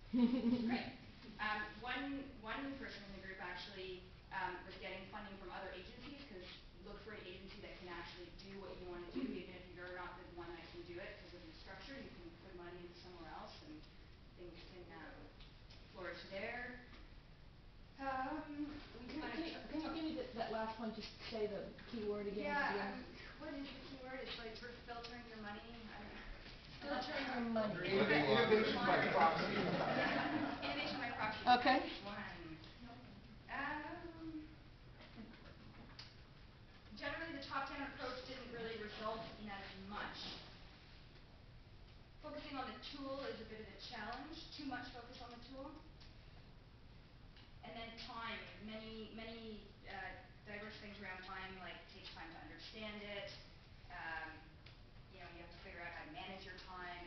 Great. One person in the group actually was getting funding from other agencies, because look for an agency that can actually do what you want to do, even if you're not the one that can do it because of your structure. You can put money into somewhere else and things can flourish there. Can you give me that last one? Just say the key word again. Yeah, what is the key word? It's like for filtering your money. Filtering your money. Innovation by proxy. Yeah, innovation by proxy. Okay. Generally, the top-down approach didn't really result in as much. Focusing on the tool is a bit of a challenge. Too much focus on the tool. And then time. Many diverse things around time, like it takes time to understand it. You have to figure out how to manage your time.